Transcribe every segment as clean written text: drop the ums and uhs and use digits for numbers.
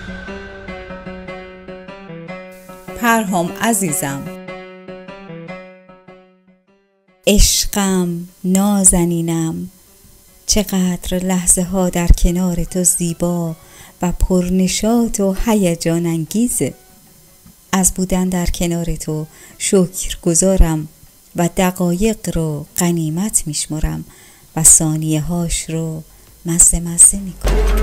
پرهام عزیزم، عشقم، نازنینم، چقدر لحظه ها در کنار تو زیبا و پرنشاط و هیجان انگیزه. از بودن در کنار تو شکر گذارم و دقایق رو غنیمت میشمرم و ثانیه هاش رو مزه میکنم.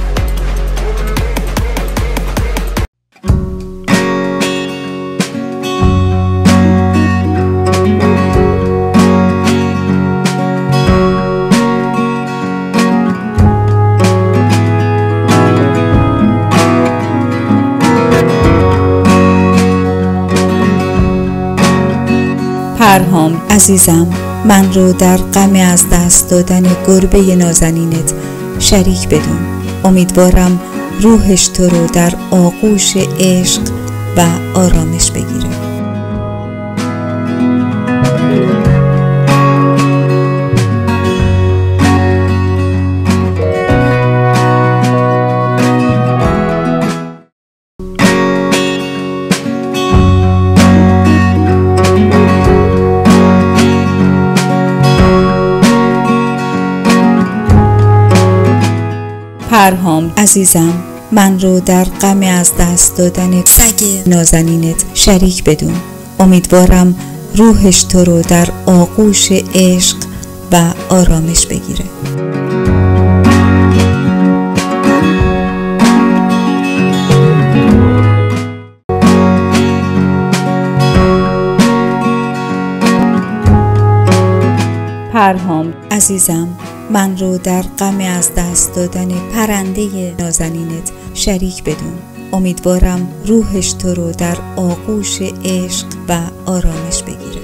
پرهام عزیزم، من رو در غم از دست دادن گربه نازنینت شریک بدون. امیدوارم روحش تو رو در آغوش عشق و آرامش بگیره. پرهام عزیزم، من رو در غم از دست دادن سگ نازنینت شریک بدون. امیدوارم روحش تو رو در آغوش عشق و آرامش بگیره. پرهام عزیزم، من رو در غم از دست دادن پرنده نازنینت شریک بدون. امیدوارم روحش تو رو در آغوش عشق و آرامش بگیره.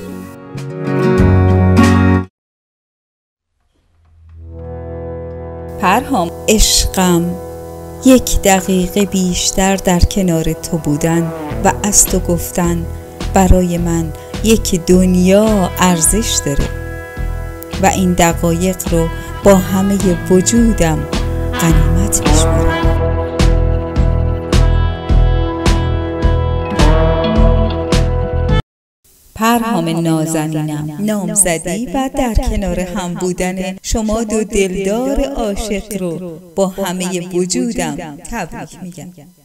پرهام عشقم، 1 دقیقه بیشتر در کنار تو بودن و از تو گفتن برای من 1 دنیا ارزش داره و این دقایق رو با همه وجودم غنیمت میشمرم. پرهام نازنینم، نامزدی و در کنار هم بودن شما دو دلدار عاشق رو با همه وجودم تبریک میگم.